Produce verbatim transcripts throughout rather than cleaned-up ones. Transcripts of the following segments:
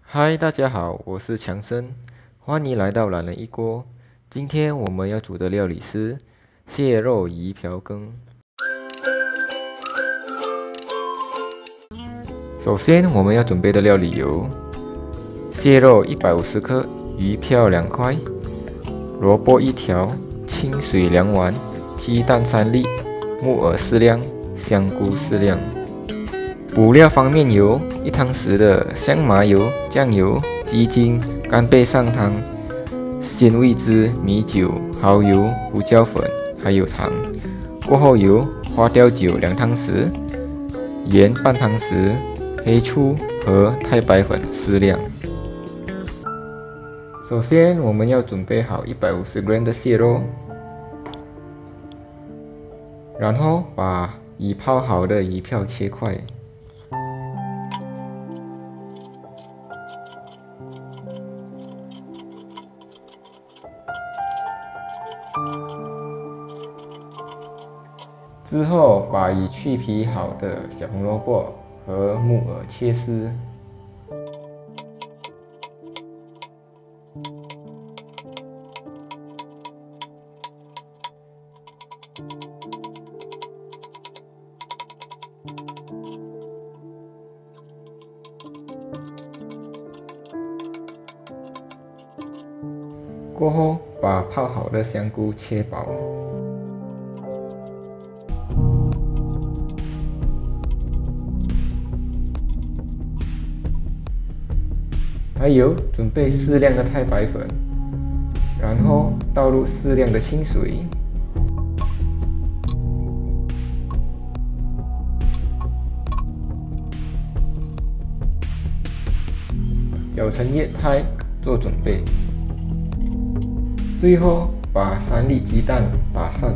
嗨，大家好，我是强森，欢迎来到懒人一锅。今天我们要煮的料理是蟹肉鱼瓢羹。首先，我们要准备的料理有蟹肉一百五十克，鱼票两块，萝卜一条，清水两碗，鸡蛋三粒，木耳适量，香菇适量。补料方面有一汤匙的香麻油、酱油、鸡精、干贝上汤、鲜味汁、米酒、蚝油、胡椒粉，还有糖。过后有花雕酒两汤匙，盐半汤匙，黑醋和太白粉适量。首先，我们要准备好一百五十 gram 的蟹肉，然后把已泡好的鱼票切块。之后，把已去皮好的小红萝卜和木耳切丝。过后，把泡好的香菇切薄。还有准备适量的太白粉，然后倒入适量的清水，搅成液态做准备。最后把三粒鸡蛋打散。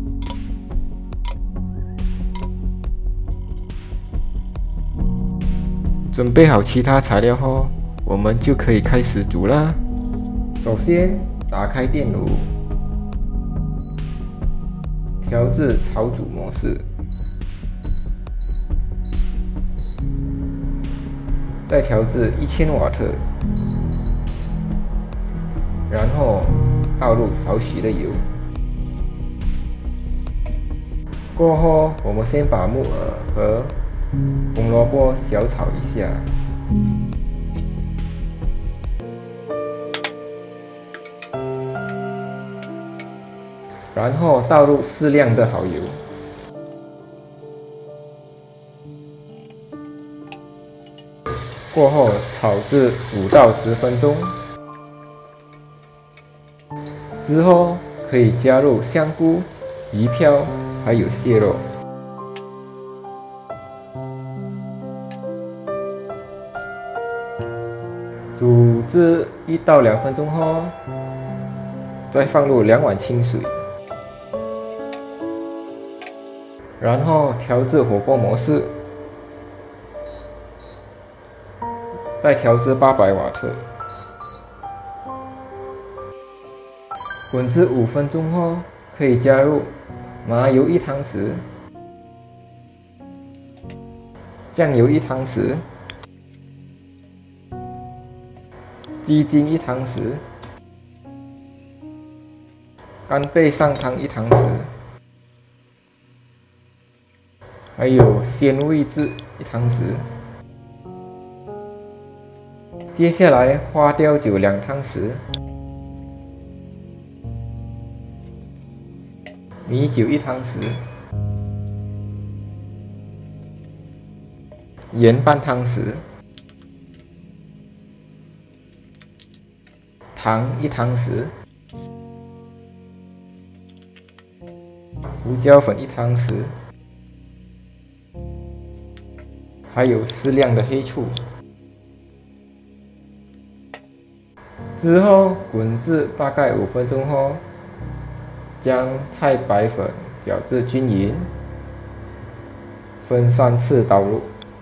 准备好其他材料后，我们就可以开始煮啦。首先，打开电炉，调至炒煮模式，再调至一千瓦特，然后倒入少许的油。过后，我们先把木耳和红萝卜小炒一下。然后倒入适量的蚝油，过后炒至五到十分钟，之后可以加入香菇、鱼票还有蟹肉，煮至一到两分钟后，再放入两碗清水。然后调至火锅模式，再调至八百瓦特，滚至五分钟后，可以加入麻油一汤匙，酱油一汤匙，鸡精一汤匙，干贝上汤一汤匙。还有鲜味汁一汤匙，接下来花雕酒两汤匙，米酒一汤匙，盐半汤匙，糖一汤匙，胡椒粉一汤匙。还有适量的黑醋，之后滚至大概五分钟后，将太白粉搅至均匀，分三次倒入。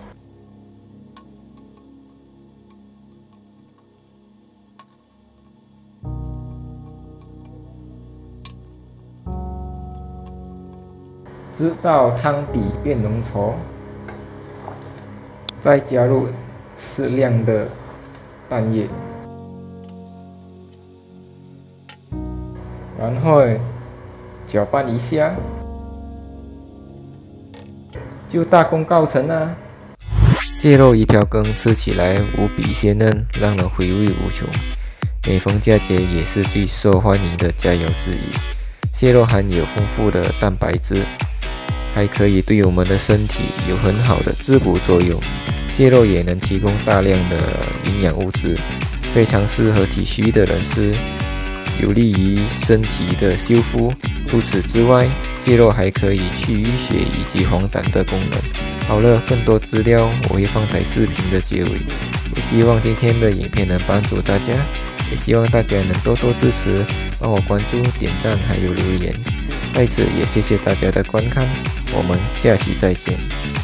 直到汤底变浓稠，再加入适量的蛋液，然后搅拌一下，就大功告成啦！蟹肉一条羹吃起来无比鲜嫩，让人回味无穷。每逢佳节也是最受欢迎的佳肴之一。蟹肉含有丰富的蛋白质，还可以对我们的身体有很好的滋补作用。蟹肉也能提供大量的营养物质，非常适合体虚的人士，有利于身体的修复。除此之外，蟹肉还可以去淤血以及黄疸的功能。好了，更多资料我会放在视频的结尾。也希望今天的影片能帮助大家，也希望大家能多多支持，帮我关注、点赞还有留言。在此也谢谢大家的观看，我们下期再见。